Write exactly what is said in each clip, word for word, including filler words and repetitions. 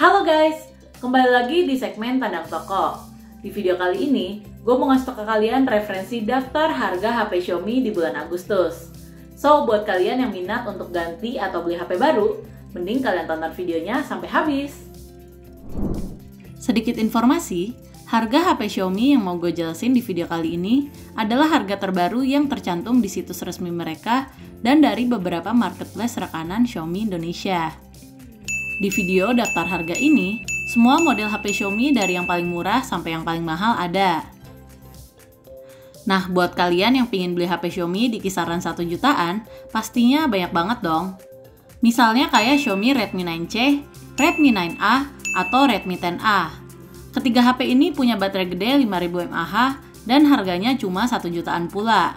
Halo guys, kembali lagi di segmen Tandang Toko. Di video kali ini, gue mau ngasih tau ke kalian referensi daftar harga H P Xiaomi di bulan Agustus. So, buat kalian yang minat untuk ganti atau beli H P baru, mending kalian tonton videonya sampai habis. Sedikit informasi, harga H P Xiaomi yang mau gue jelasin di video kali ini adalah harga terbaru yang tercantum di situs resmi mereka dan dari beberapa marketplace rekanan Xiaomi Indonesia. Di video daftar harga ini, semua model H P Xiaomi dari yang paling murah sampai yang paling mahal ada. Nah, buat kalian yang pingin beli H P Xiaomi di kisaran satu jutaan, pastinya banyak banget dong. Misalnya kayak Xiaomi Redmi sembilan C, Redmi sembilan A, atau Redmi sepuluh A. Ketiga H P ini punya baterai gede lima ribu mAh dan harganya cuma satu jutaan pula.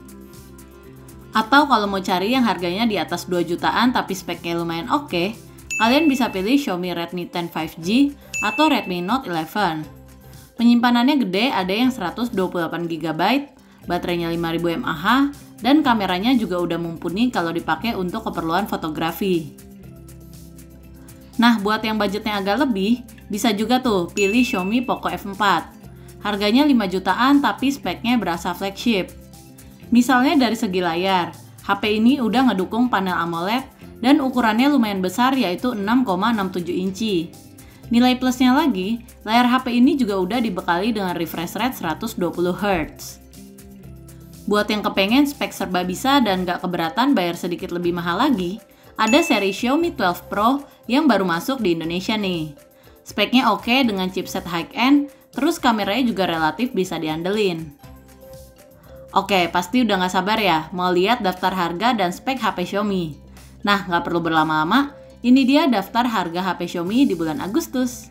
Atau kalau mau cari yang harganya di atas dua jutaan tapi speknya lumayan oke, kalian bisa pilih Xiaomi Redmi sepuluh lima G atau Redmi Note eleven. Penyimpanannya gede, ada yang seratus dua puluh delapan giga byte, baterainya lima ribu mAh, dan kameranya juga udah mumpuni kalau dipakai untuk keperluan fotografi. Nah, buat yang budgetnya agak lebih, bisa juga tuh pilih Xiaomi Poco F empat. Harganya lima jutaan tapi speknya berasa flagship. Misalnya dari segi layar, H P ini udah ngedukung panel AMOLED dan ukurannya lumayan besar yaitu enam koma enam tujuh inci. Nilai plusnya lagi, layar H P ini juga udah dibekali dengan refresh rate seratus dua puluh hertz. Buat yang kepengen spek serba bisa dan gak keberatan bayar sedikit lebih mahal lagi, ada seri Xiaomi dua belas Pro yang baru masuk di Indonesia nih. Speknya oke dengan chipset high-end, terus kameranya juga relatif bisa diandelin. Oke, pasti udah gak sabar ya mau lihat daftar harga dan spek H P Xiaomi. Nah, gak perlu berlama-lama, ini dia daftar harga H P Xiaomi di bulan Agustus.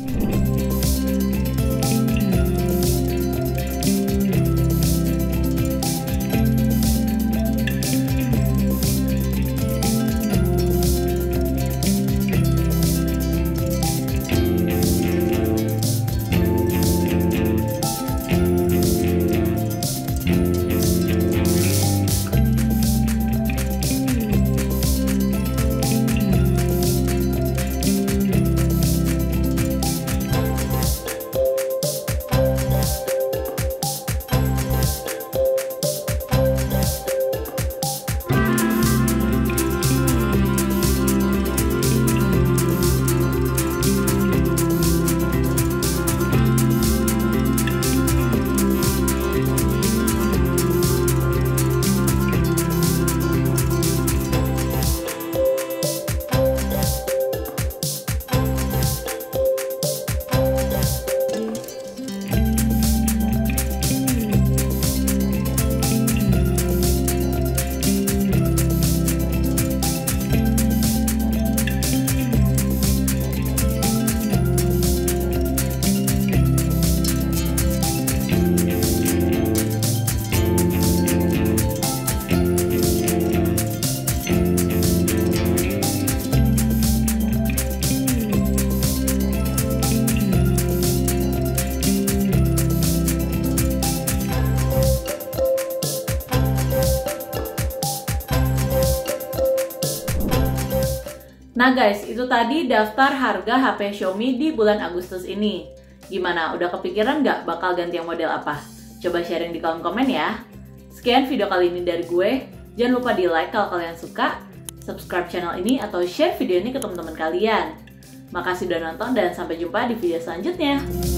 Nah guys, itu tadi daftar harga H P Xiaomi di bulan Agustus ini. Gimana, udah kepikiran nggak bakal ganti yang model apa? Coba sharing di kolom komen ya. Sekian video kali ini dari gue. Jangan lupa di like kalau kalian suka, subscribe channel ini atau share video ini ke teman-teman kalian. Makasih udah nonton dan sampai jumpa di video selanjutnya.